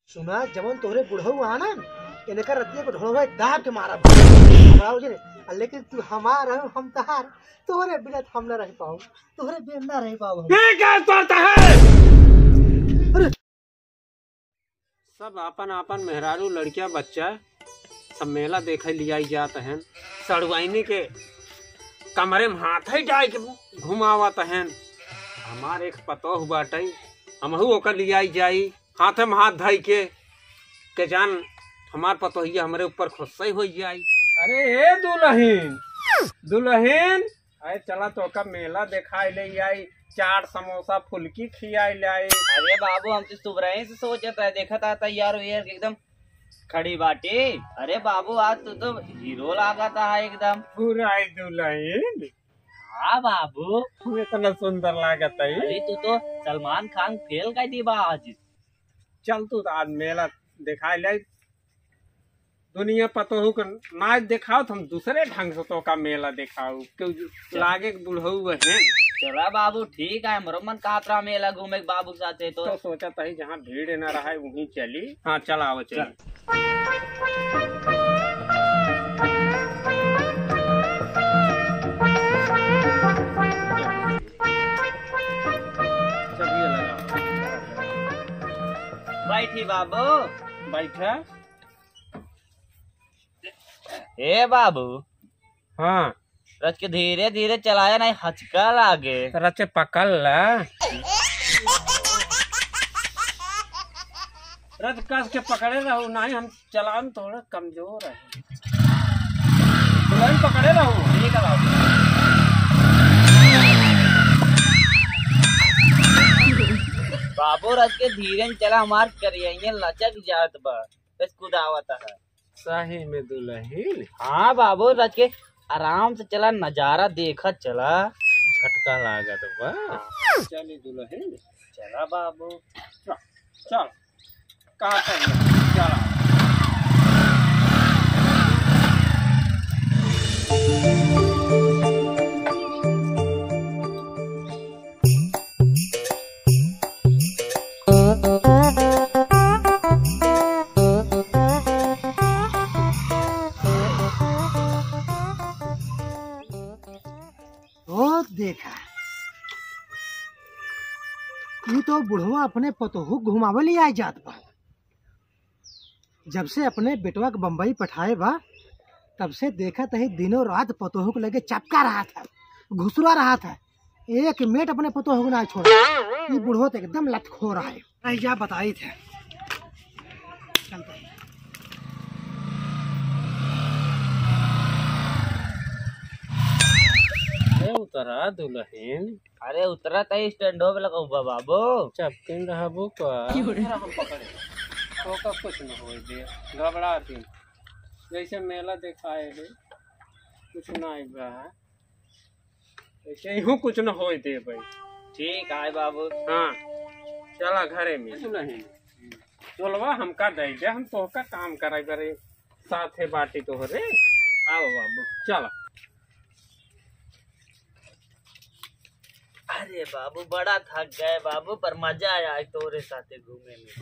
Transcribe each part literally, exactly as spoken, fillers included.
सुना जवन तोहरे बुढ़ऊ आना इन्हें कर रतिया को ढोलवा दाब के मारा हमरा हो जे लेकिन तू हमार है हम तहार तोहरे बिना हम ना रह पाऊ तोहरे बिना ना रह पाऊ ये क्या करता है? सब अपन अपन मेहरारू लड़कियां बच्चा सब मेला देखे लिया जाते हैं सड़वाइनी के कमरे में हाथ ही डाल के घुमावत हैं। हमारे एक पतोह बाटे हमहू ओकर लिया जाई हाथे में हाथ धई के के जान हमार पतोहिया हमारे ऊपर खुशी हो जाई। अरे ए दुल्हन दुल्हन अरे चला तो का मेला दिखाई ले आई चाट समोसा फुल्की खियाई ले आई। अरे बाबू हम तो सुबह से सोचता है देखा था तैयार हुई एकदम खड़ी बाटी। अरे बाबू आज तू तो हीरो लगा था एकदम बुराई दुल्हन। हाँ बाबू इतना सुंदर लागत है। अरे तू तो सलमान खान फेल कर दी आज। चल तू आज मेला दिखाई ले दुनिया पतोहू के नाच दिखाओ तो हम दूसरे ढंग से तो का मेला दिखाओ क्यों लागे बुढ़ऊ है। चला बाबू ठीक है मरो मन कातरा मेला घूमे बाबू के साथ तो, तो सोचा था जहाँ भीड़ न रहा है वहीं चली। हाँ चला आओ चल, चल। बैठी बाबू बैठा। ए बाबू हाँ रच के धीरे धीरे चलाया नहीं हचका लागे रचे पकड़ ला रच कस के पकड़े रहो नहीं हम चलान थोड़ा कमजोर है तुम पकड़े रहो ठीक है बाबू। बाबू रच के धीरे चला हमार करिए लचक जात बा बस कुदावत है सही में दुल्हन। हाँ बाबू रच के आराम से चला नजारा देखा चला झटका लागत बा। चली दुल्हन चला बाबू चल चल कहाँ चला। देखा ये तो बुढ़वा अपने पतोहू घुमावे ले आए जात बा। जब से अपने बेटवा के बम्बई पठाए बा तब से देखा तही दिनों रात पतोहू को लगे चपका रहा था घुसरा रहा था एक मिनट अपने पतोहू को ना छोड़ा। ये बुढ़वा तो एकदम लटखो रहा है जा बताई थे चलते उतरा दुल्हन। अरे उतरा तई स्टैंडो पे लगा हुआ बाबू चपकिन रहबो का हम पकड़े तो का कुछ न हो दे घबराती जैसे मेला दिखाए है कुछ ना बा ऐसे ही कुछ न हो दे भाई। ठीक है बाबू। हाँ चला घरे में दुल्हन चलवा हमका दे दे हम तो का काम करे करे साथे बाटी तो रे आओ बाबू चला। अरे बाबू बड़ा थक गए बाबू पर मजा आया आज तोरे साथे घूमे में।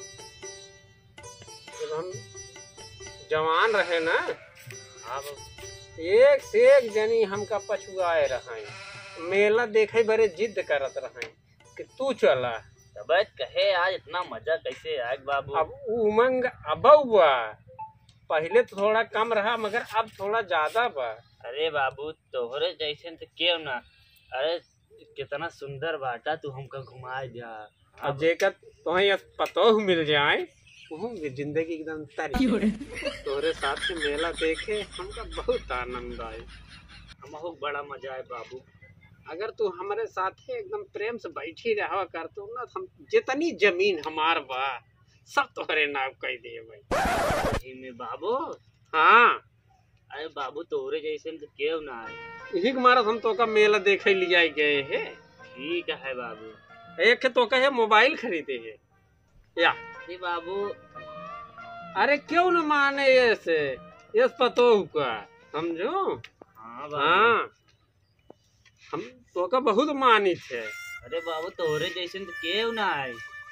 जब हम जवान रहे ना अब एक से एक जनी हमका पछुआए रहे मेला देखे बड़े जिद करत रहे कि तू चला। तब कहे आज इतना मजा कैसे आए बाबू। अब उमंग अब हुआ पहले तो थोड़ा कम रहा मगर अब थोड़ा ज्यादा बा। अरे बाबू तोहरे जैसे तो क्यों ना। अरे कितना सुंदर बाटा तू हमका घुमाए जा। अब जेकर तुम्हें पतोह मिल जाए जिंदगी एकदम तरी तोरे साथ के मेला देखे हमका बहुत आनंद आए हमको बड़ा मजा आए बाबू। अगर तू हमारे साथ एकदम प्रेम से बैठी रहा कर तो ना हम जितनी जमीन हमार बा सब तोहरे नाम कह दे भाई में बाबू। हाँ अरे बाबू तोरे जैसे तो क्यों ना आए यही मारा हम तो का मेला देखे लिया गए है। ठीक है बाबू। एक तो कहे मोबाइल खरीदे है या बाबू। अरे क्यों न माने ऐसे इस पतोह का समझो। हाँ हाँ हम तो का बहुत मानित है। अरे बाबू तोरे जैसे तो क्यों ना आए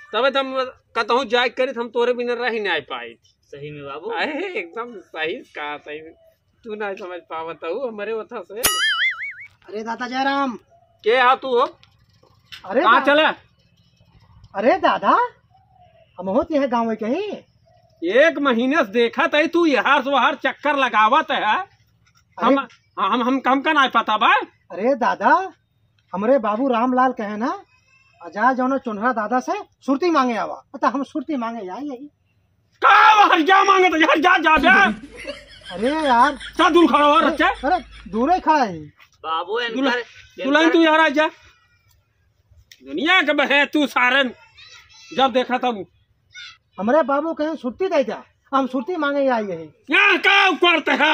तब हम कहूँ जाए करी हम तोरे बिना रह ही नहीं पाई थी। सही में बाबू अरे एकदम सही कहा, सही में तू नहीं समझ पावत हूँ हमारे वथा से। अरे दादा जयराम। के आ तू हो? अरे कहाँ दा- चला? अरे दादा हम होते हैं गाँव में कहीं। एक महीने से देखा तई तू यहाँ से वहां चक्कर लगावत है। हम हम हम कम का नहीं पता बा। अरे दादा हमरे बाबू रामलाल कहे ना अजा जो चुनरा दादा से सुरती मांगे आवा, पता हम सुरती मांगे आई यही। का वहां जा मांगे तो यार जा जा बे। अरे यार चा दूर खड़ा हो रच्चे। अरे दूर ही खड़ा है। बाबू दुल्हन दुल्हन तू यार आ जा। दुनिया के बहे तू सारन जब देखा तब हमारे बाबू कहे सुरती दे जा, हम सुरती मांगे आई यही। यहाँ का करते हैं।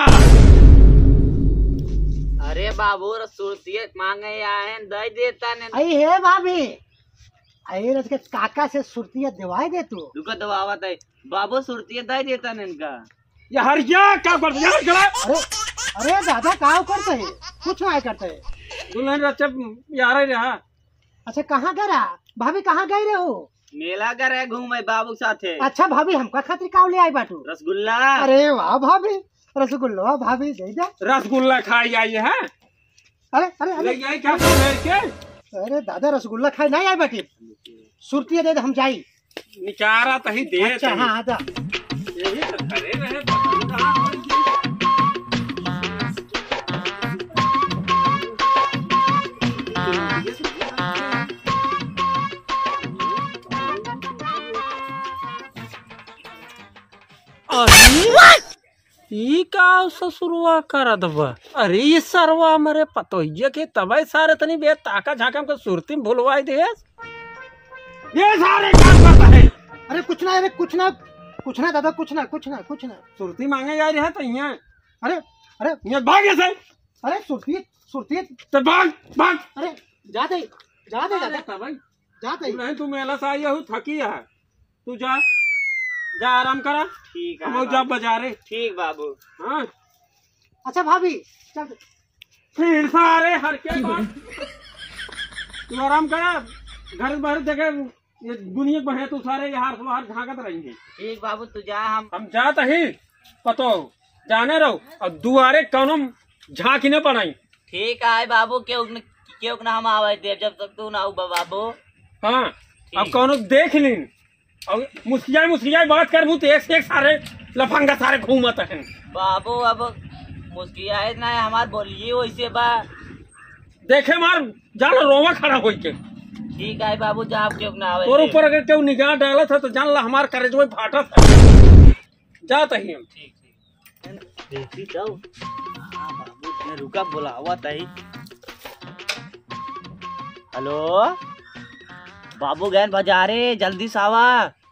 अरे बाबू सुरती मांगे आए हैं, दे देता ने। आई है भाभी आई रस के काका से सुरती दिवाई दे तू। रुको दबावत है बाबू, सुरती दे देता ने इनका। ये हरिया का करते हैं चला। अरे अरे दादा का करते है? कुछ नहीं करते। दुल्हन रच्चे यार ही रहा। अच्छा कहाँ गया भाभी, कहाँ गए रहे हो? मेला कर रहे घूमे बाबू साथे। अच्छा भाभी हमका खातिर का ले आई बाटू? रसगुल्ला। अरे वाह भाभी रसगुल्ला भाभी दे दे। रसगुल्ला खाई आई है। अरे अरे ले अरे आई क्या बोल रहे के? अरे दादा रसगुल्ला खाए नहीं आई बाटी, सुरती दे दे हम जाई। निचारा तही दे। अच्छा हाँ आजा। यही तो करे रहे बता। ई का ससुरवा करत बा? अरे ये सरवा मरे पतोइया के तबे सारे तनी बे ताका झाका के सुरती भूलवाई दे। ये सारे काम करता है। अरे कुछ ना अरे कुछ ना कुछ ना दादा कुछ ना कुछ ना कुछ ना। सुरती मांगे जा रही है तो यहाँ अरे अरे यहाँ भागे से। अरे सुरती सुरती तो भाग भाग। अरे जा दे जा दे दादा तब जा दे। नहीं तू मेला से आई हूँ थकी है, तू जा जा आराम करा। ठीक है हम जा बाजारे। ठीक बाबू। हाँ अच्छा भाभी चल। फिर सारे हर के बाद तू आराम करा। घर बाहर देखे ये दुनिया में है तू सारे यहाँ बाहर झाँकत रहेंगे। ठीक बाबू तू जा, हम हम जात ही पतो जाने रहो और दुआरे कौनो झाँकी न बनाई। ठीक है बाबू। क्यों न क्यों न हम आवे थे जब तक तू ना हो बाबू। हाँ अब कौनो देख ली और मुस्कियाई मुस्कियाई बात कर तो एक से एक सारे लफंगा सारे घूमत हैं। बाबू अब मुस्कियाए ना है हमार बोलिए वैसे बा। देखे मार जान रोवा खड़ा हो के। ठीक है बाबू जा, क्यों ना आवे और थे। ऊपर अगर क्यों निगाह डाला था तो जान ला हमार करेज में फाटत है। जात ही हम। ठीक ठीक देखी तो। हाँ बाबू ने रुका बुलावा तही। हेलो बाबू गैन बाजारे जल्दी से आवा।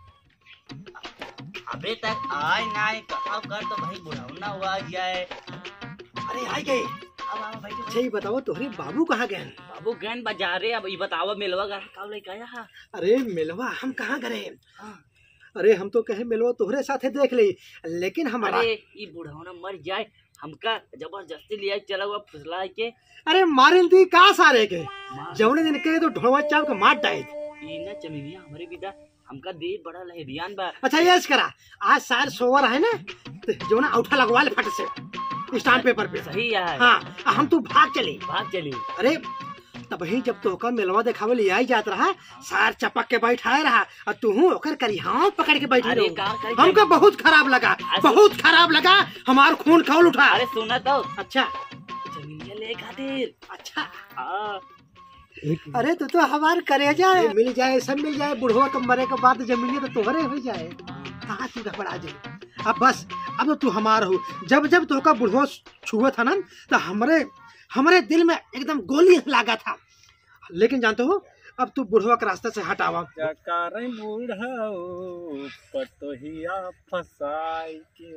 अबे तक आए ना आए कहाँ कर तो भाई बुलावना हुआ जाए। अरे आई गए। अब आओ भाई। अच्छा ये बताओ तुम्हारे बाबू कहाँ गए? बाबू गैन बाजारे अब ये बताओ मिलवा का कब लेके आया? अरे मिलवा हम कहाँ गए? अरे हम तो कहे मिलवा तुम्हारे साथे देख ली, लेकिन हमारा अरे ये बुढ़ावना मर जाए हमका जबरदस्ती लिया चला हुआ फुसला के। अरे मारिन दी का सारे के जवने दिन के तो ढोलवा चाव के मार डाई। ये ना चमिनिया हमारे विदा हमका दे बड़ा लहरियान बा। अच्छा ये करा आज सार सोवर है ना तो जो ना औठा लगवा ले फट से स्टाम्प पेपर पे। सही है। हाँ हम तू भाग चली। भाग चली। अरे तब ही जब तो होकर मिलवा देखावे ले आई जात रहा सार चपक के बैठाए रहा और तू ओकर करी हाँ पकड़ के बैठी अरे रहो। का कर हमको बहुत खराब लगा, बहुत खराब लगा, हमार खून खौल उठा। अरे सुना तो अच्छा चमिनिया ले खातिर। अच्छा हाँ अरे तू तो हमार करेजा है, मिल जाए सब मिल जाए, बुढ़वा के मरे के बाद जमीन तो तोहरे हो जाए। कहाँ तू घबरा जाए? अब बस अब तो तू हमार हो। जब जब तो का बुढ़वा छुआ था ना तो हमरे हमारे दिल में एकदम गोली लगा था। लेकिन जानते हो अब तू बुढ़वा के रास्ते से हटावा। जकारे बुढ़ाओ पतोहिया फसाई के।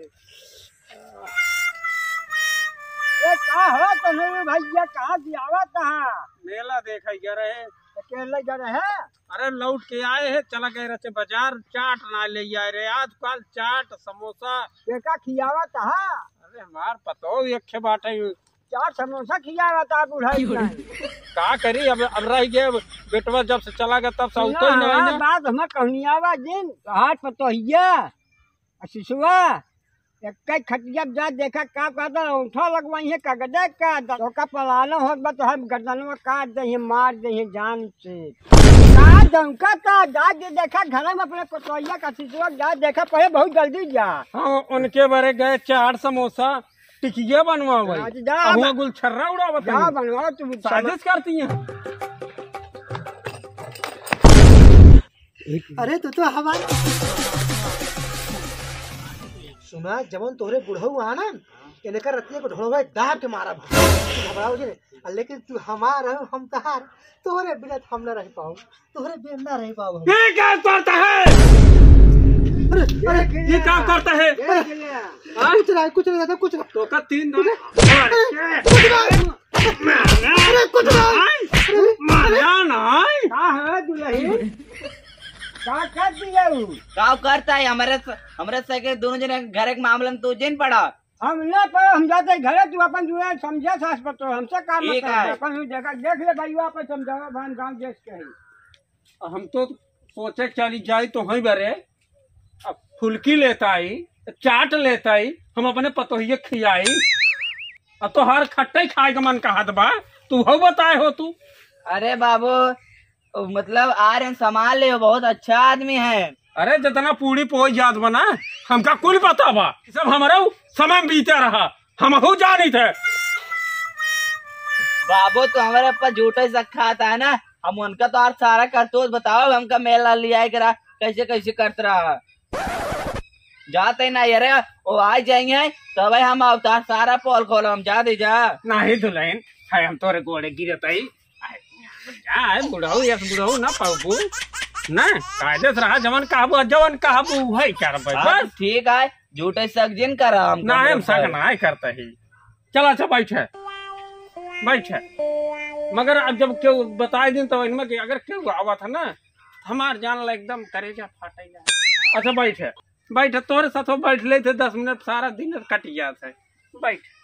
ये का हो तने भैया कहाँ दियावा कहाँ? मेला देखा जा रहे। अकेले जा रहे हैं? अरे लौट के आए हैं चला गए रहे बाजार चाट ना ले आए रे। आजकल चाट समोसा बेका खियावा कहाँ? अरे हमार पतो एक बाटे चार समोसा खिया रहा था बुढ़ाई का। का करी अब अब रह गए बेटवा जब से चला गया तब से तो ही नहीं ना ना। बात हमें कहनिया बा दिन हाथ पतोहिया शिशुआ एक खटिया जा देखा का कहता उठा लगवाई है कागजे का धोखा पलाना हो बा तो हम गर्दनवा काट दे मार दे जान से का धमका का जा जे देखा घर में अपने पतोहिया का शिशुआ जा देखा पहले बहुत जल्दी जा। हाँ उनके बारे गए चार समोसा टिकिया बनवा आज जा हुआ गुलछर्रा उड़ा जा बनवाओ तुम साजिश करती हैं। अरे तू तो हमारे सुना जवन तोहरे बुढ़ऊ आ ना इनका रतिया को ढोलवा दाब के मारा घबराओ जी ने लेकिन तू हमार हो हम तहार तोहरे बिना हम ना रह पाओ तोहरे बिना ना रह पाओ। ये क्या करता है? अरे अरे ये क्या करता है? कुछ नहीं कुछ नहीं दादा कुछ नहीं तो का तीन कुछ नहीं मारा नहीं का है दुल्हन का कर दिया का करता है हमारे हमारे सके दोनों जने घर एक मामला में तू जिन पड़ा। हम ना पर हम जाते घर तू अपन जो है समझा सास पतो हमसे काम मत ठीक कर है। अपन जगह देख ले भाई अपन समझावा भान गांव देश के है। हम तो सोचे चली जाई तो वहीं बरे अब फुल्की लेता आई चाट लेता आई हम अपने पतोहिए खियाई अब तो हर खट्टे खाए का मन कहा बा तू हो बताए हो तू। अरे बाबू मतलब आ रहे संभाल ले बहुत अच्छा आदमी है। अरे जितना पूरी पोई जात बना हमका कुल पता बा सब हमारा समय बीते रहा हम हो जानी थे। बाबू तो हमारे ऊपर झूठा ही शक खाता है ना हम उनका तो और सारा करतूत बताओ हमका मेला लिया करा कैसे कैसे करते रहा जाते ना यार वो आ जाएंगे तो भाई हम अवतार सारा पोल खोलो हम जा दे जा नहीं दुल्हन है हम तोरे गोड़े गिरत आई जा बुढ़ऊ या बुढ़ऊ ना पाबू ना कायदे से रहा जवन कहबू जवन कहबू है कर हाँ, बस ठीक है झूठे शक जिन करा हम ना हम शक ना करता ही। चला अच्छा बैठे बैठे मगर अब जब क्यों बताए दिन तो इनमें कि अगर क्यों आवा था ना हमार जान ला एकदम करेजा फाटेगा। अच्छा बैठे बैठे तोरे साथ बैठ ले थे दस मिनट सारा दिन कट गया था बैठ।